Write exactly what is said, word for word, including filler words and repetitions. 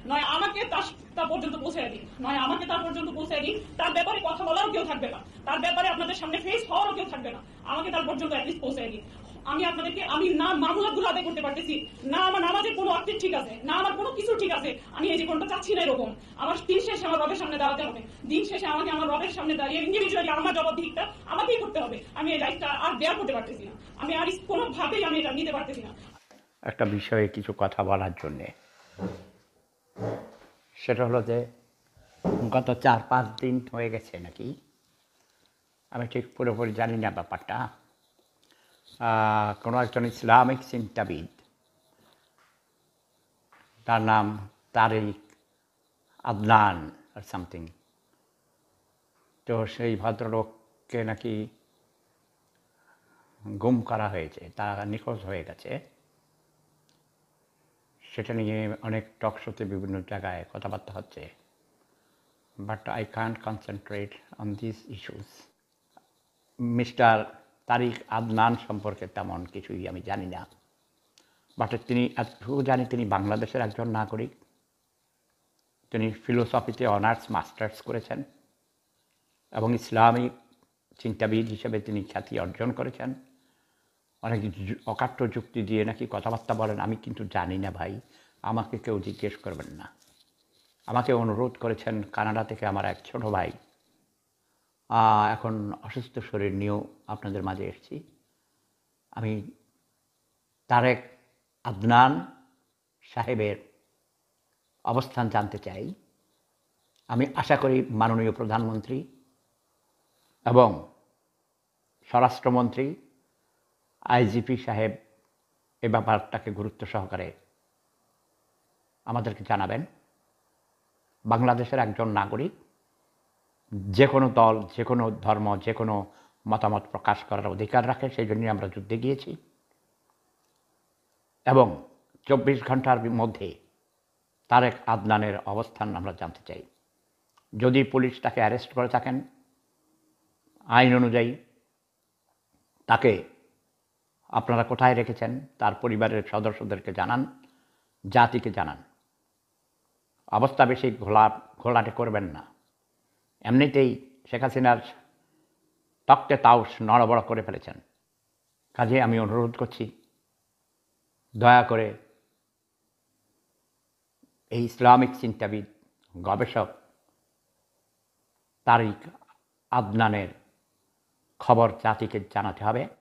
নয় আমাকে তা পর্যন্ত পৌঁছে দিন, নয় আমাকে তার পর্যন্ত পৌঁছে দিন। তার ব্যাপারে কথা বলারও কেউ থাকবে না, তার ব্যাপারে আপনাদের সামনে ফেস হওয়ারও কেউ থাকবে না। আমাকে তার পর্যন্ত অ্যাটলিস্ট পৌঁছে দিন। আমি আপনাদেরকে আমি না মামলাগুলো আদায় করতে পারতেছি না, আমার নামাজের কোনো অর্থ ঠিক আছে না, আমার কোনো কিছু ঠিক আছে। আমি এই জীবনটা চাচ্ছি না এরকম। আমার দিন শেষে আমার রবের সামনে দাঁড়াতে হবে, দিন শেষে আমাকে আমার রবের সামনে দাঁড়িয়ে ইন্ডিভিজুয়ালি আমার জবাবদিহিটা আমাকেই করতে হবে। আমি এই লাইফটা আর বেয়ার করতে পারতেছি না, আমি আর কোনোভাবেই আমি এটা নিতে পারতেছি না। একটা বিষয়ে কিছু কথা বলার জন্যে, সেটা হলো যে গত চার পাঁচ দিন হয়ে গেছে নাকি, আমি ঠিক পুরোপুরি জানি না ব্যাপারটা, কোনো একজন ইসলামিক চিন্তাবিদ, তার নাম তারিক আদনান আর সামথিং, তো সেই ভদ্রলোককে নাকি গুম করা হয়েছে, তারা নিখোঁজ হয়ে গেছে। সেটা নিয়ে অনেক টক শোতে বিভিন্ন জায়গায় কথাবার্তা হচ্ছে, but I can't concentrate on this issues. Mister Tariq Adnan সম্পর্কে তেমন কিছুই আমি জানি না, বাট তিনি এতটুকু জানি তিনি বাংলাদেশের একজন নাগরিক। তিনি ফিলোসফিতে অনার্স মাস্টার্স করেছেন এবং ইসলামিক চিন্তাবিদ হিসেবে তিনি খ্যাতি অর্জন করেছেন। অনেক অকাট্য যুক্তি দিয়ে নাকি কথাবার্তা বলেন, আমি কিন্তু জানি না ভাই, আমাকে কেউ জিজ্ঞেস করবেন না। আমাকে অনুরোধ করেছেন কানাডা থেকে আমার এক ছোটো ভাই, এখন অসুস্থ শরীর নিয়েও আপনাদের মাঝে এসেছি। আমি তারেক আদনান সাহেবের অবস্থান জানতে চাই। আমি আশা করি মাননীয় প্রধানমন্ত্রী এবং স্বরাষ্ট্রমন্ত্রী আইজিপি সাহেব এ ব্যাপারটাকে গুরুত্ব সহকারে আমাদেরকে জানাবেন। বাংলাদেশের একজন নাগরিক যে কোনো দল, যে কোনো ধর্ম, যে কোনো মতামত প্রকাশ করার অধিকার রাখে, সেই জন্যই আমরা যুদ্ধে গিয়েছি এবং চব্বিশ ঘন্টার মধ্যে তারেক আদনানের অবস্থান আমরা জানতে চাই। যদি পুলিশ তাকে অ্যারেস্ট করে থাকেন, আইন অনুযায়ী তাকে আপনারা কোথায় রেখেছেন তার পরিবারের সদস্যদেরকে জানান, জাতিকে জানান। অবস্থা বেশি ঘোলা ঘোলাটে করবেন না। এমনিতেই শেখ হাসিনার তক্তে তাউস নড়বড় করে ফেলেছেন। কাজে আমি অনুরোধ করছি, দয়া করে এই ইসলামিক চিন্তাবিদ গবেষক তারিক আদনানের খবর জাতিকে জানাতে হবে।